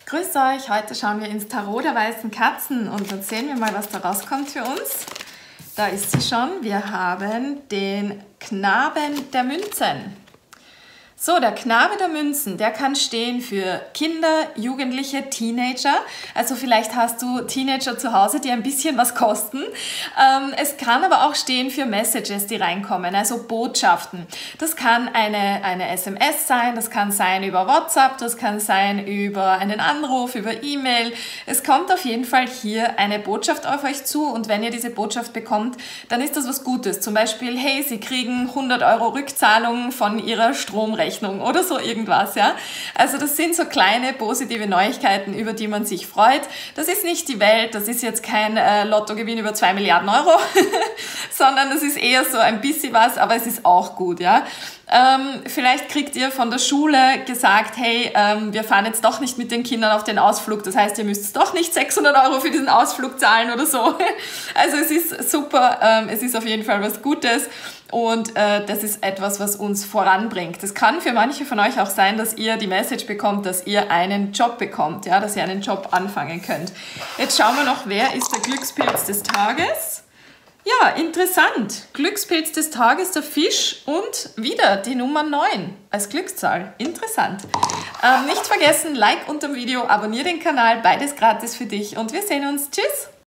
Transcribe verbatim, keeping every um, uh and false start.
Grüß euch, heute schauen wir ins Tarot der weißen Katzen und dann sehen wir mal, was da rauskommt für uns. Da ist sie schon, wir haben den Knaben der Münzen. So, der Knabe der Münzen, der kann stehen für Kinder, Jugendliche, Teenager. Also vielleicht hast du Teenager zu Hause, die ein bisschen was kosten. Ähm, es kann aber auch stehen für Messages, die reinkommen, also Botschaften. Das kann eine, eine S M S sein, das kann sein über WhatsApp, das kann sein über einen Anruf, über E-Mail. Es kommt auf jeden Fall hier eine Botschaft auf euch zu und wenn ihr diese Botschaft bekommt, dann ist das was Gutes. Zum Beispiel, hey, Sie kriegen hundert Euro Rückzahlung von Ihrer Stromrechnung. Oder so irgendwas, ja. Also das sind so kleine positive Neuigkeiten, über die man sich freut. Das ist nicht die Welt, das ist jetzt kein äh, Lottogewinn über zwei Milliarden Euro, sondern das ist eher so ein bisschen was, aber es ist auch gut, ja. Ähm, vielleicht kriegt ihr von der Schule gesagt, hey, ähm, wir fahren jetzt doch nicht mit den Kindern auf den Ausflug, das heißt, ihr müsst doch nicht sechshundert Euro für diesen Ausflug zahlen oder so. Also es ist super, ähm, es ist auf jeden Fall was Gutes und äh, das ist etwas, was uns voranbringt. Es kann für manche von euch auch sein, dass ihr die Message bekommt, dass ihr einen Job bekommt, ja, dass ihr einen Job anfangen könnt. Jetzt schauen wir noch, wer ist der Glückspilz des Tages? Ja, interessant. Glückspilz des Tages, der Fisch und wieder die Nummer neun als Glückszahl. Interessant. Ähm, nicht vergessen, Like unter dem Video, abonniere den Kanal, beides gratis für dich und wir sehen uns. Tschüss!